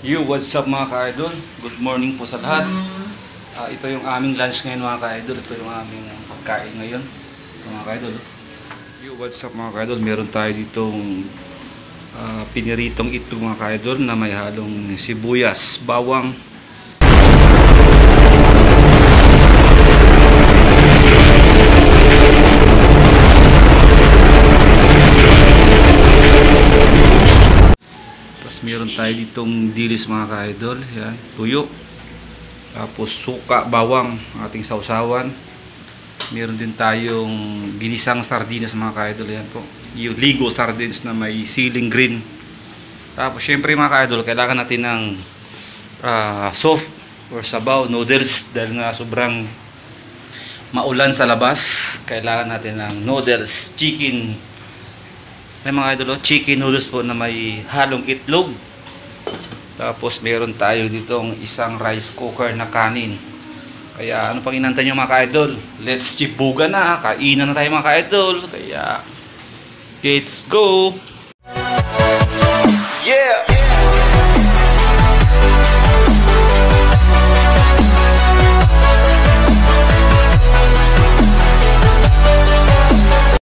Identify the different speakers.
Speaker 1: What's up mga ka-idol? Good morning po sa lahat. Ito yung aming lunch ngayon mga ka-idol. Ito yung aming pagkain ngayon mga ka-idol. What's up mga ka-idol? Meron tayo ditong piniritong ito mga ka-idol na may halong sibuyas, bawang. Meron tayo ditong dilis mga ka-idol, yan, tuyo, tapos suka, bawang, ating sausawan. Meron din tayong ginisang sardinas mga ka-idol, yan po, yung Ligo sardines na may siling green. Tapos syempre mga ka-idol, kailangan natin ng soft or sabaw noodles dahil nga sobrang maulan sa labas. Kailangan natin ng noodles, chicken. May mga idol, chicken noodles po na may halong itlog. Tapos meron tayo ditong isang rice cooker na kanin. Kaya ano pang inantay nyo mga ka-idol? Let's chibuga na, kainan na tayo mga ka-idol. Kaya let's go! Yeah!